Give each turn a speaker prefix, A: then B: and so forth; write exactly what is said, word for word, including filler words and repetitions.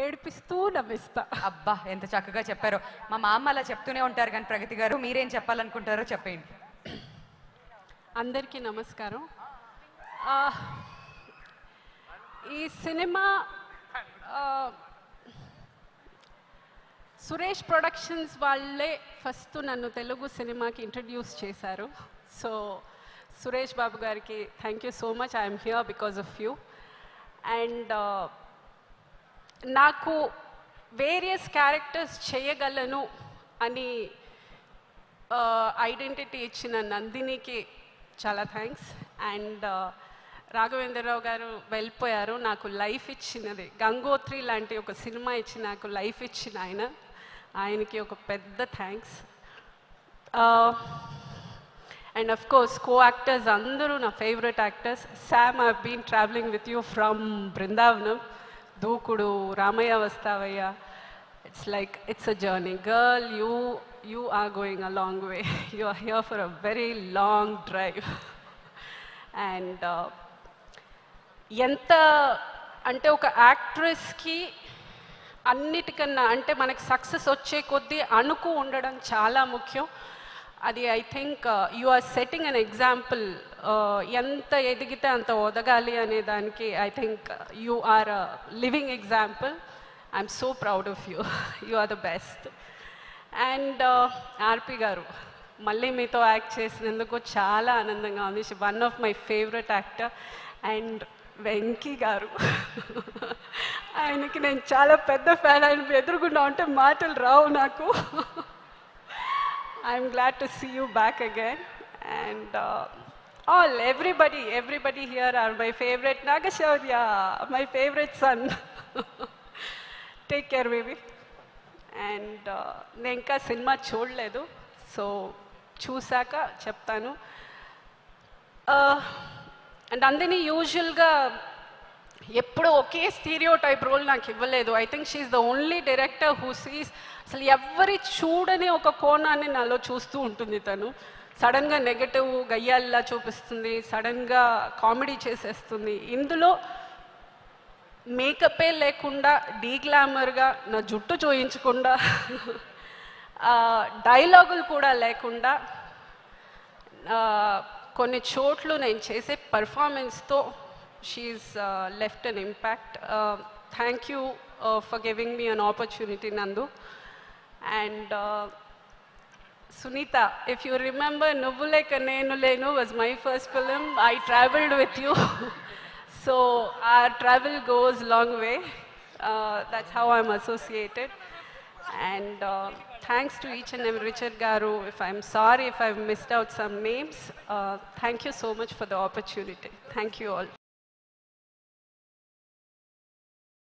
A: ఏడిపిస్తూ నవ్విస్తా.
B: అబ్బా ఎంత చక్కగా చెప్పారో. మా మామ అలా చెప్తూనే ఉంటారు కానీ ప్రగతి గారు మీరేం చెప్పాలనుకుంటారో చెప్పండి.
A: అందరికీ నమస్కారం. ఈ సినిమా సురేష్ ప్రొడక్షన్స్ వాళ్ళే ఫస్ట్ నన్ను తెలుగు సినిమాకి ఇంట్రడ్యూస్ చేశారు. సో సురేష్ బాబు గారికి thank you so much. I'm here because of you. And నాకు వేరియస్ క్యారెక్టర్స్ చేయగలను అని ఐడెంటిటీ ఇచ్చిన నందినికి చాలా థ్యాంక్స్. అండ్ రాఘవేంద్రరావు గారు వెళ్ళిపోయారు, నాకు లైఫ్ ఇచ్చినది. గంగోత్రి లాంటి ఒక సినిమా ఇచ్చి నాకు లైఫ్ ఇచ్చిన ఆయన, ఆయనకి ఒక పెద్ద thanks. And of course co actors అందరూ నా favourite actors. Sam, I been travelling with you from Brindavanam. Dookudu, Ramayya Vasthavayya, it's like it's a journey. Girl, you you are going a long way. You are here for a very long drive. And ఎంత అంటే ఒక యాక్ట్రెస్కి అన్నిటికన్నా అంటే మనకి success వచ్చే కొద్దీ అనుకు ఉండడం చాలా ముఖ్యం. అది I think you are setting an example. ఎంత ఎదిగితే అంత ఒదగాలి అనే దానికి I think you are living example. I'm so proud of you. You are the best. And RP గారు మళ్ళీ మీతో యాక్ట్ చేసినందుకు చాలా ఆనందంగా ఉంది. One of my favourite actor. And Venky గారు, ఆయనకి నేను చాలా పెద్ద ఫ్యాన్. ఆయన ఎదురుగుండా ఉంటే మాటలు రావు నాకు. I'm glad to see you back again. And all everybody everybody here are my favourite. Nagashaurya, my favourite son. Take care baby. And నేను ఇంకా సినిమా చూడలేదు, సో చూశాక చెప్తాను. అండ్ అందరినీ యూజువల్గా ఎప్పుడు ఒకే స్టీరియో టైప్ రోల్ నాకు ఇవ్వలేదు. I think she is the only director who sees అసలు ఎవరి చూడని ఒక కోణాన్ని నాలో చూస్తూ ఉంటుంది. తను సడన్గా నెగటివ్ గయ్యాల్లా చూపిస్తుంది, సడన్గా కామెడీ చేసేస్తుంది. ఇందులో మేకపే లేకుండా డీగ్లామర్గా నా జుట్టు చూయించకుండా డైలాగులు కూడా లేకుండా కొన్ని చోట్లు నేను చేసే పర్ఫార్మెన్స్తో she's left an impact. Thank you for giving me an opportunity Nandu. And Sunita, if you remember, Nuvvu Leka Nenu Lenu was my first film. I traveled with you. So our travel goes long way. Uh, that's how I'm associated. And uh, thanks to each and every Richard Garu. If I'm sorry if I've missed out some names, uh, thank you so much for the opportunity. Thank you all.